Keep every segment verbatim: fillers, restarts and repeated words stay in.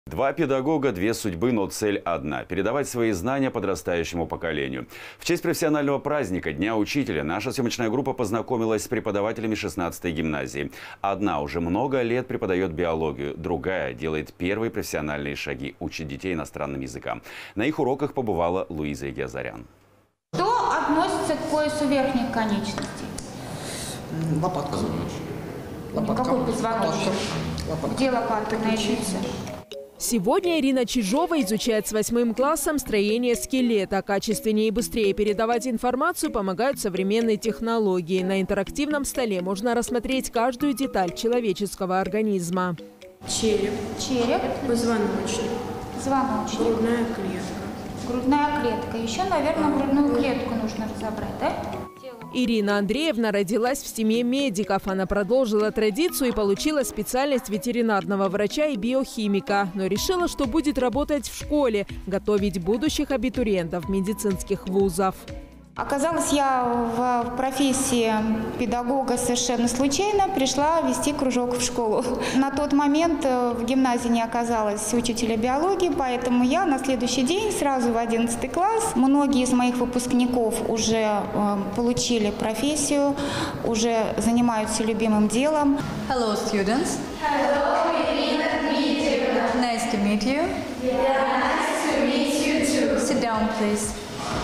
Два педагога, две судьбы, но цель одна – передавать свои знания подрастающему поколению. В честь профессионального праздника Дня учителя наша съемочная группа познакомилась с преподавателями шестнадцатой гимназии. Одна уже много лет преподает биологию, другая делает первые профессиональные шаги, учит детей иностранным языкам. На их уроках побывала Луиза Егиазарян. Что относится к поясу верхних конечностей? Лопатка. Лопатка. Какой позвоночник? Где лопатка ячица? Сегодня Ирина Чижова изучает с восьмым классом строение скелета. Качественнее и быстрее передавать информацию помогают современные технологии. На интерактивном столе можно рассмотреть каждую деталь человеческого организма. Череп. Череп. Позвоночник. Позвоночник. Грудная клетка. Грудная клетка. Еще, наверное, грудную клетку нужно разобрать, да? Ирина Андреевна родилась в семье медиков. Она продолжила традицию и получила специальность ветеринарного врача и биохимика. Но решила, что будет работать в школе, готовить будущих абитуриентов медицинских вузов. Оказалась я в профессии педагога совершенно случайно. Пришла вести кружок в школу. На тот момент в гимназии не оказалось учителя биологии, поэтому я на следующий день, сразу в одиннадцатый класс, многие из моих выпускников уже э, получили профессию, уже занимаются любимым делом. Hello, students. Hello, Irina Dmitrievna. Nice to meet you. Yeah, nice to meet you too. Sit down, please.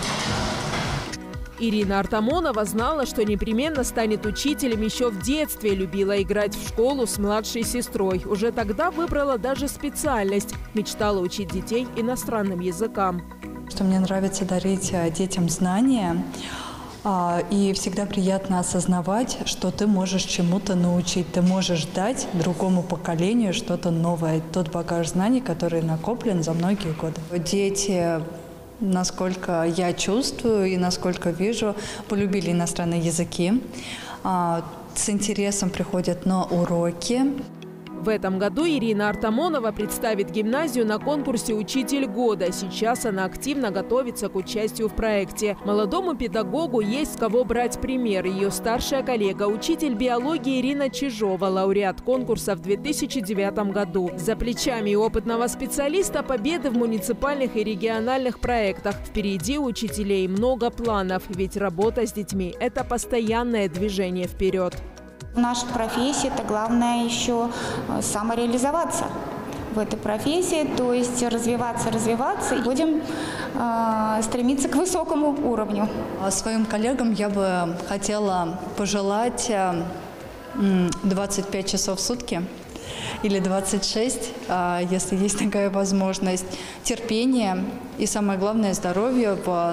Ирина Артамонова знала, что непременно станет учителем еще в детстве. Любила играть в школу с младшей сестрой. Уже тогда выбрала даже специальность. Мечтала учить детей иностранным языкам. Что мне нравится дарить детям знания. И всегда приятно осознавать, что ты можешь чему-то научить. Ты можешь дать другому поколению что-то новое. Тот багаж знаний, который накоплен за многие годы. Дети, насколько я чувствую и насколько вижу, полюбили иностранные языки. С интересом приходят на уроки. В этом году Ирина Артамонова представит гимназию на конкурсе «Учитель года». Сейчас она активно готовится к участию в проекте. Молодому педагогу есть с кого брать пример. Ее старшая коллега, учитель биологии Ирина Чижова, лауреат конкурса в две тысячи девятом году. За плечами опытного специалиста победы в муниципальных и региональных проектах. Впереди у учителей много планов, ведь работа с детьми – это постоянное движение вперед. В нашей профессии это главное еще самореализоваться в этой профессии, то есть развиваться, развиваться, и будем э, стремиться к высокому уровню. Своим коллегам я бы хотела пожелать двадцать пять часов в сутки или двадцать шесть, если есть такая возможность, терпения и, самое главное, здоровья в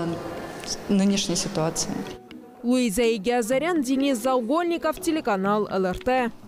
нынешней ситуации. Луиза Егиазарян, Денис Заугольников, телеканал эл эр тэ.